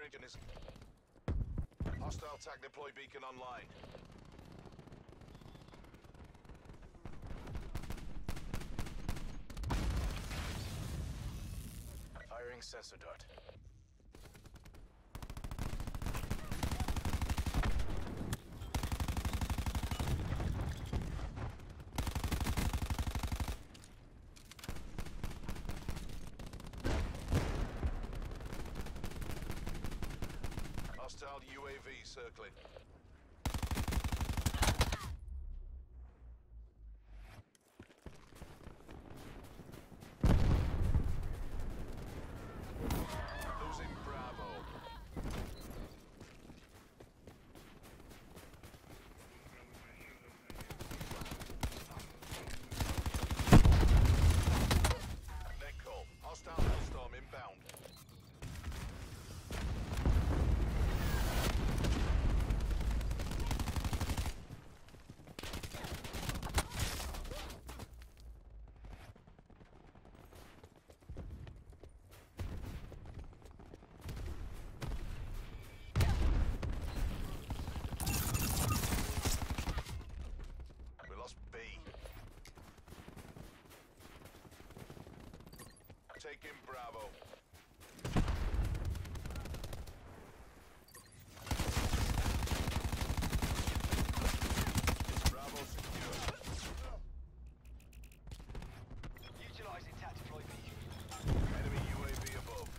beacon is... Hostile TAC deploy beacon online. Firing sensor dart. Hostile UAV circling. Losing Bravo. Net call. Hostile Hellstorm inbound. Taking Bravo. Bravo secure. Utilizing TAC deploy beacon. Enemy UAV above.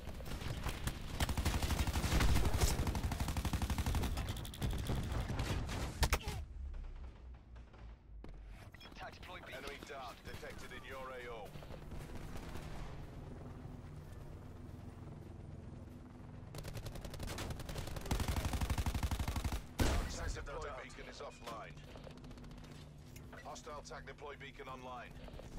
TAC deploy beacon. Enemy dart detected in your AO. Deploy beacon is offline. Hostile TAC deploy beacon online.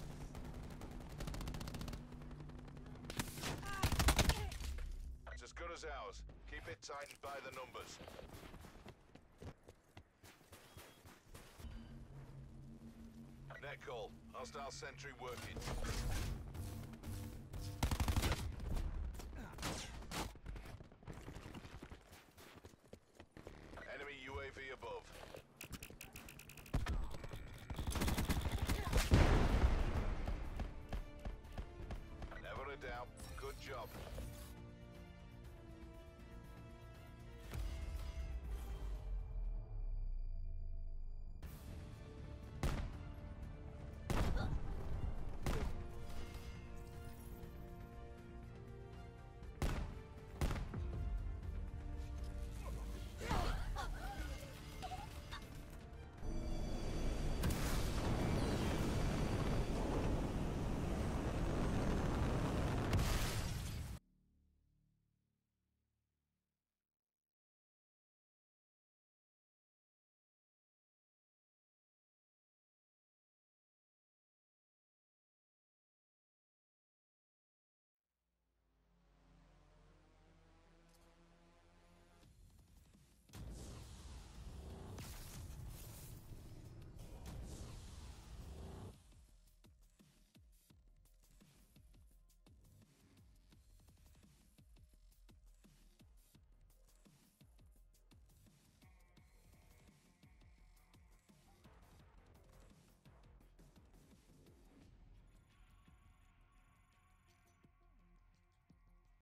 It's as good as ours. Keep it tightened by the numbers. Net call. Hostile sentry working.